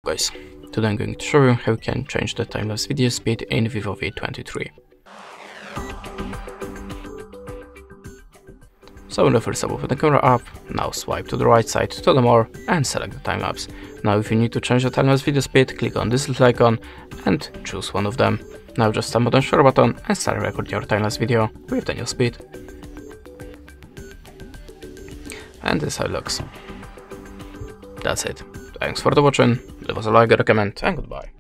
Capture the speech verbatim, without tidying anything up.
guys, today I'm going to show you how you can change the time-lapse video speed in Vivo V twenty-three. So in the first step, open the camera app, now swipe to the right side to the more and select the time-lapse. Now if you need to change the time-lapse video speed, click on this little icon and choose one of them. Now just tap on the share button and start recording your time-lapse video with the new speed. And this is how it looks. That's it. Thanks for the watching, leave us a like, a comment, and goodbye.